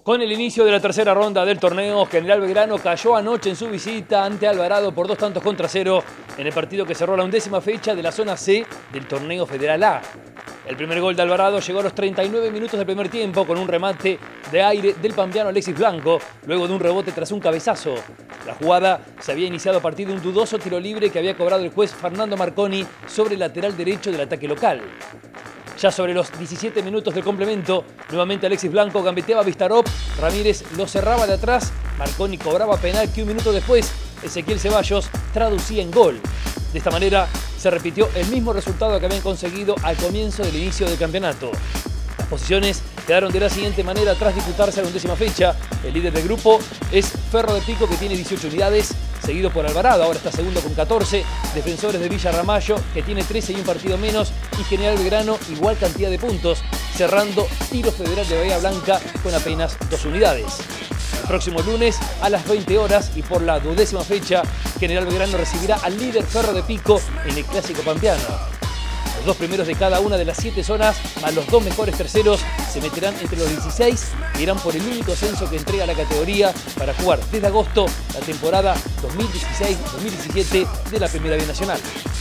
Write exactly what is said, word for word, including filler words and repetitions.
Con el inicio de la tercera ronda del torneo, General Belgrano cayó anoche en su visita ante Alvarado por dos tantos contra cero en el partido que cerró la undécima fecha de la zona C del torneo Federal A. El primer gol de Alvarado llegó a los treinta y nueve minutos del primer tiempo con un remate de aire del pampeano Alexis Blanco, luego de un rebote tras un cabezazo. La jugada se había iniciado a partir de un dudoso tiro libre que había cobrado el juez Fernando Marconi sobre el lateral derecho del ataque local. Ya sobre los diecisiete minutos del complemento, nuevamente Alexis Blanco gambeteaba a Vistarop, Ramírez lo cerraba de atrás, Marconi cobraba penal que un minuto después Ezequiel Ceballos traducía en gol. De esta manera se repitió el mismo resultado que habían conseguido al comienzo del inicio del campeonato. Las posiciones quedaron de la siguiente manera tras disputarse la undécima fecha. El líder del grupo es Ferro de Pico, que tiene dieciocho unidades, seguido por Alvarado, ahora está segundo con catorce, Defensores de Villa Ramallo, que tiene trece y un partido menos, y General Belgrano igual cantidad de puntos, cerrando Tiro Federal de Bahía Blanca con apenas dos unidades. El próximo lunes a las veinte horas y por la duodécima fecha, General Belgrano recibirá al líder Ferro de Pico en el Clásico Pampeano. Los dos primeros de cada una de las siete zonas, más los dos mejores terceros, se meterán entre los dieciséis y irán por el único censo que entrega la categoría para jugar desde agosto la temporada dos mil dieciséis dos mil diecisiete de la Primera B Nacional.